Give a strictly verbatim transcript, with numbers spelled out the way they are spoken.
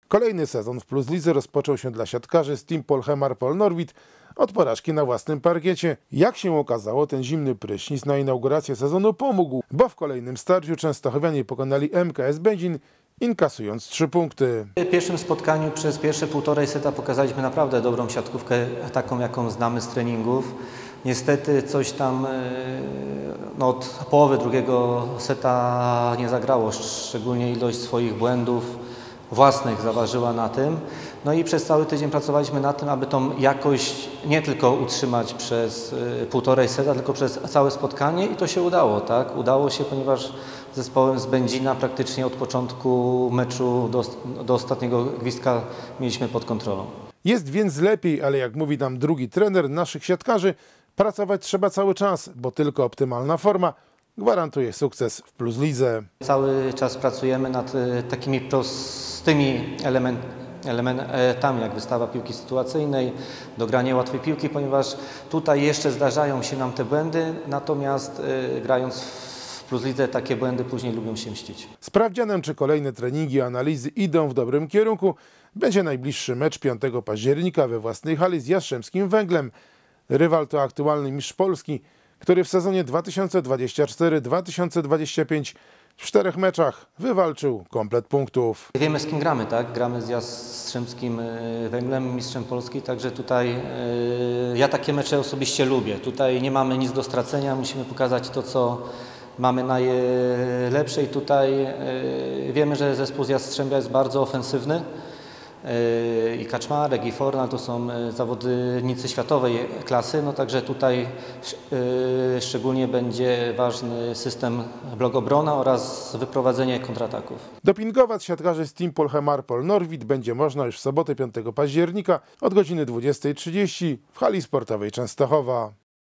Kolejny sezon w Plus Lidze rozpoczął się dla siatkarzy z Team Polhemar-Pol Norwid od porażki na własnym parkiecie. Jak się okazało, ten zimny prysznic na inaugurację sezonu pomógł, bo w kolejnym starciu częstochowianie pokonali M K S Będzin, inkasując trzy punkty. W pierwszym spotkaniu przez pierwsze półtorej seta pokazaliśmy naprawdę dobrą siatkówkę, taką jaką znamy z treningów. Niestety coś tam no, od połowy drugiego seta nie zagrało, szczególnie ilość swoich błędów własnych zaważyła na tym. No i przez cały tydzień pracowaliśmy nad tym, aby tą jakość nie tylko utrzymać przez półtorej seta, tylko przez całe spotkanie i to się udało, tak? Udało się, ponieważ zespołem z Będzina praktycznie od początku meczu do, do ostatniego gwizdka mieliśmy pod kontrolą. Jest więc lepiej, ale jak mówi nam drugi trener naszych siatkarzy, pracować trzeba cały czas, bo tylko optymalna forma gwarantuje sukces w Plus Lidze. Cały czas pracujemy nad takimi prostymi elementami. elementami, jak wystawa piłki sytuacyjnej, dogranie łatwej piłki, ponieważ tutaj jeszcze zdarzają się nam te błędy, natomiast y, grając w Plus Lidze takie błędy później lubią się mścić. Sprawdzianem, czy kolejne treningi i analizy idą w dobrym kierunku, będzie najbliższy mecz piątego października we własnej hali z Jastrzębskim Węglem. Rywal to aktualny mistrz Polski, który w sezonie dwa tysiące dwudziestym czwartym dwa tysiące dwudziestym piątym w czterech meczach wywalczył komplet punktów. Wiemy, z kim gramy, tak? Gramy z Jastrzębskim Węglem, mistrzem Polski, także tutaj yy, ja takie mecze osobiście lubię. Tutaj nie mamy nic do stracenia, musimy pokazać to, co mamy najlepsze i tutaj yy, wiemy, że zespół z Jastrzębia jest bardzo ofensywny. I Kaczmarek, i Fornal to są zawodnicy światowej klasy, no także tutaj szczególnie będzie ważny system blokobrona oraz wyprowadzenie kontrataków. Dopingować siatkarzy z Team Polhemar-Pol Norwid będzie można już w sobotę piątego października od godziny dwudziestej trzydzieści w hali sportowej Częstochowa.